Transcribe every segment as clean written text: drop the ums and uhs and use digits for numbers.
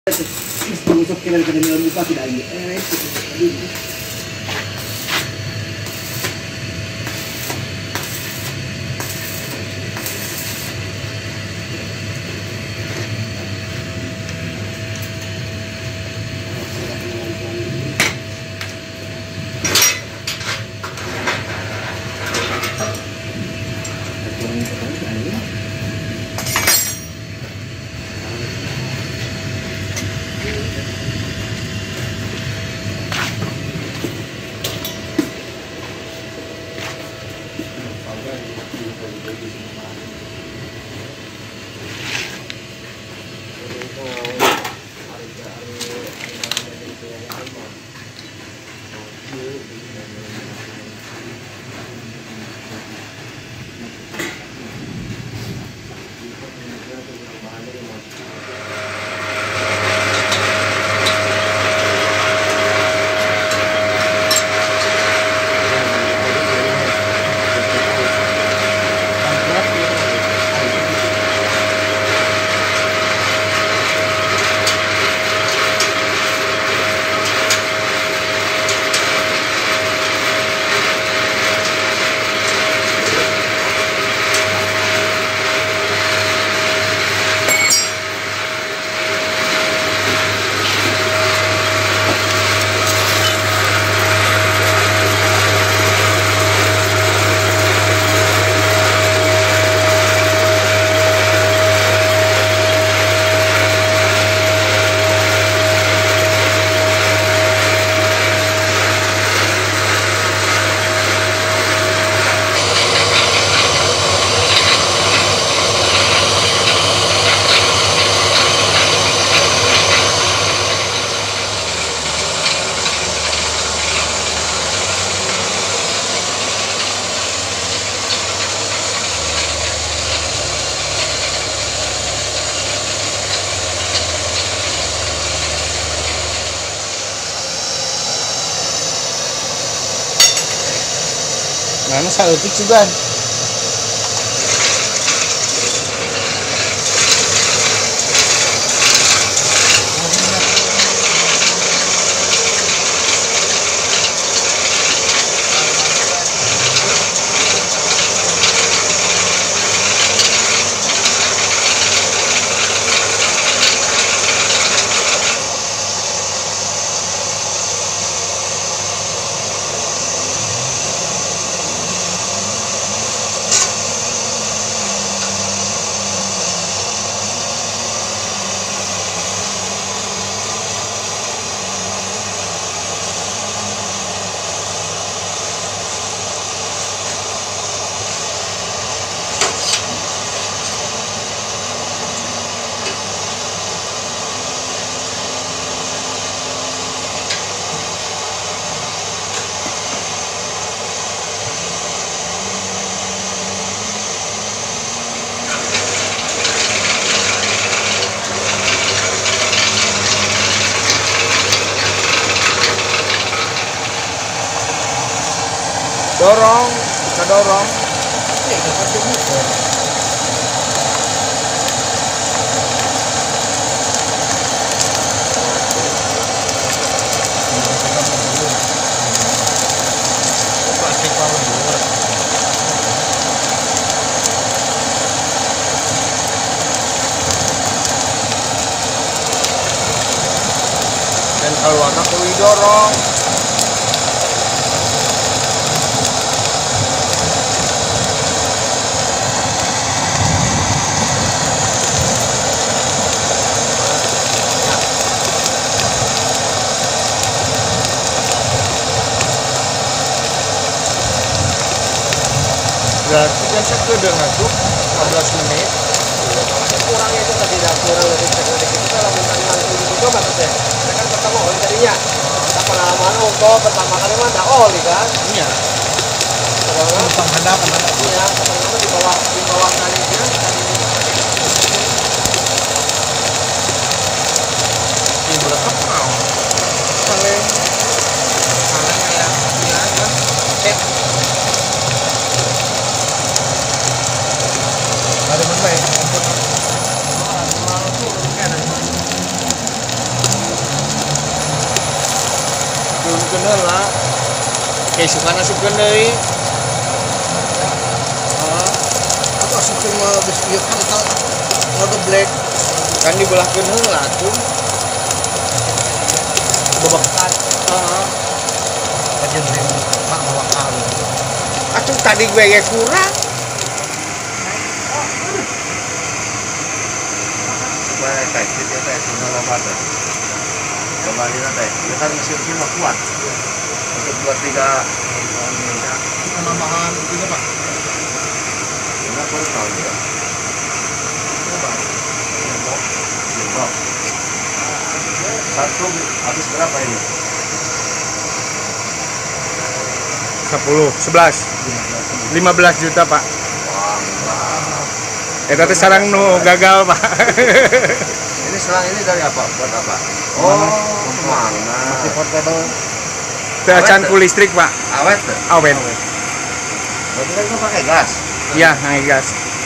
Usap kira kada dalam buka tidak ini. Nah, saya utik juga. Dorong, kita dorong. Iya, kita pakai motor. Pakai power blower. Dan kalau anak kuwi dorong. Berarti kan sekedar ngasuk 15 menit. Kurang itu tidak kurang dari sekitar kita kalau misalnya itu maksudnya saya kan pertama oli tadinya kita pengalaman untuk pertama kali mah ada oli kan Iya. sekarang Penghadapan ada. iya pertama di bawah kalinya Di belakang mau. paling Salahnya ya. Iya kan. Dari mana ya? asupkeun heula. Kayak suka asupkeun deui. Aku asukin mah geus ieu kan eta ngegeblek. Kan dibelahkeun heula tuh. Bebekan. Heeh. Aja beri Pak bawa kali. Atuh tadi gue ge kurang. Supaya kayak gitu ya teh, semua mata. Kembali nanti, ya kan mesin sini mah kuat. Untuk 2-3 Penambahan itunya Pak. enggak perlu tahu dia. Jembok. Satu habis berapa ini? 10, 11. 15 juta, Pak. Eta teh sareng nu gagal, Pak. Ini selang ini dari apa? Buat apa? Oh, mana? Masih portable. Teu acan ku listrik, Pak. Awet tuh. Awet. Berarti kan itu pakai gas. Iya, ngangge gas.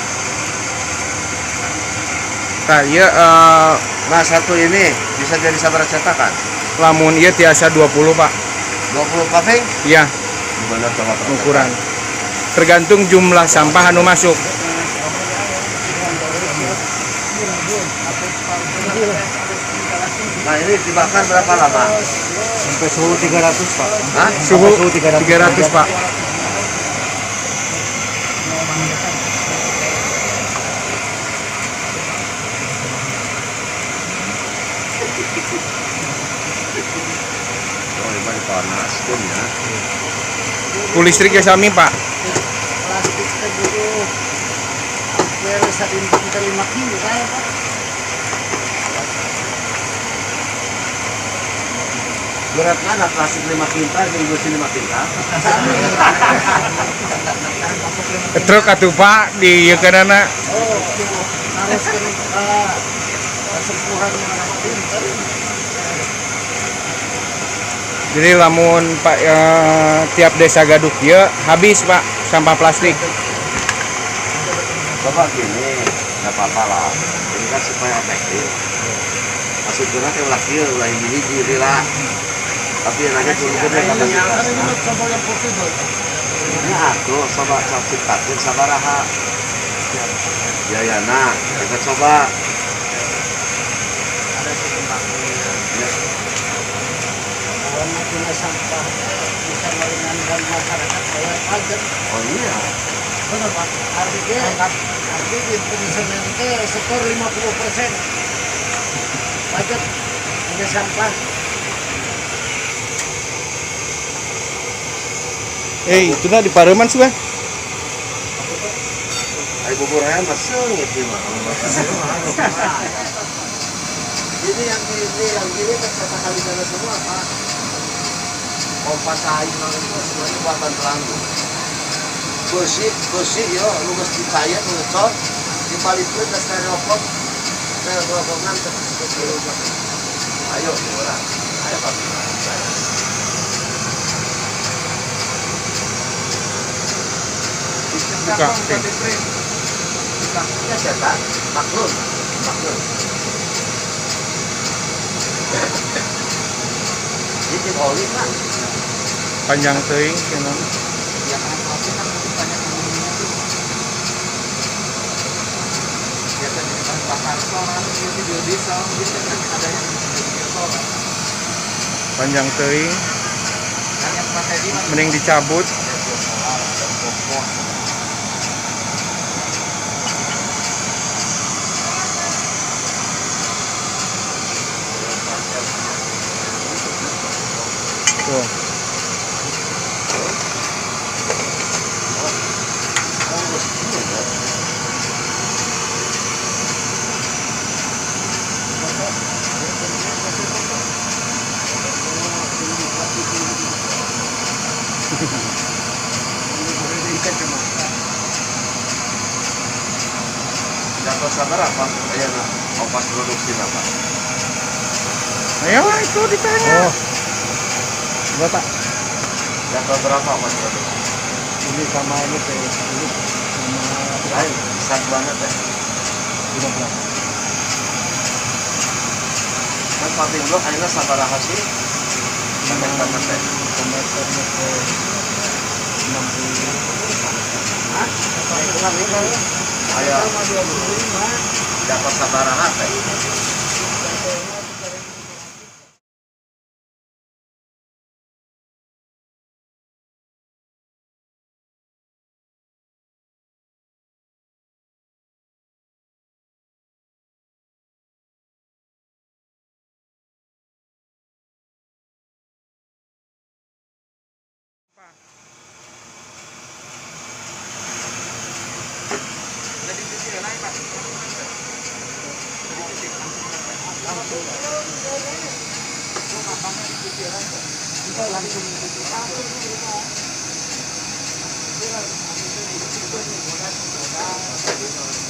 Tah, ieu Nah, satu ini bisa jadi sabar cetakan. lamun ieu tiasa 20, Pak. 20 paving? Iya, Gimana coba ukuran. Tergantung jumlah sampah anu masuk. Nah, ini dibakar berapa lama? Sampai suhu 300 Pak. Hah? Suhu Suhu 300, Pak. Oh, ini panas pun ya. Ku listrik ya sami, Pak. Plastik teh butuh hampir 1,5 kilo saya Pak. Berat mana plastik 5 kintal, jadi besi 5 kintal? Truk atuh, Pak, di ieu keunana. Oh, harus kena kesempuhan pinter. Jadi lamun Pak tiap desa gaduk ieu habis, Pak, sampah plastik. Coba gini, nggak apa-apa lah. Ini kan supaya efektif. Maksudnya teh ulah kieu, ulah hiji-hiji lila. Tapi yang aja turun gede kapasitas. Coba yang putih tuh. Ini atuh, coba ciptakeun sabaraha. Ya ya, nah, kita coba. Ya. Karena punya sampah bisa meringankan masyarakat bayar pajak. Oh iya. Benar Pak. Artinya di penyusunan itu setor 50% pajak punya sampah. Itu na di Pareman sih, Bang. Ay bubur ayam mah seungit ieu mah. Ini yang gini kata kali sana semua Pak. Pompa sayur itu semuanya buatan pelanggu. Besi yo, lu mesti cair lu ngecor, dibalikin ke styrofoam, styrofoam ayo orang, ayo Pak. Buka. Ya cetak, maklum. Ini oli kan? Panjang teuing cenah. Ya kan pasti kan banyak ininya tuh. Biasanya kan bakar solar itu biodiesel gitu kan ada yang biodiesel. Panjang teuing, Kan yang pakai di mending dicabut. solar dan kompos. Tuh. Dapat sabar apa? Ayo nak, ongkos produksi apa? Ayo itu ditanya. Oh. Enggak Pak. Dapat berapa ongkos produksi? Ini sama ini teh ini sama Lain, satuannya teh. 15. Kan pabrik blok akhirnya sabar sih? Sampai berapa teh? Ayo. Dapat sabaraha teh? Jadi sisi naik Pak. Langsung.